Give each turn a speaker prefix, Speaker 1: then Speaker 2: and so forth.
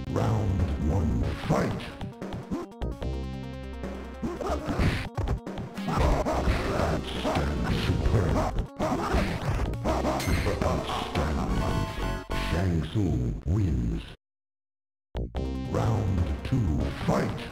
Speaker 1: Round one, fight! Outstanding, superb. Outstanding. Shang Tsung wins. Round two, fight!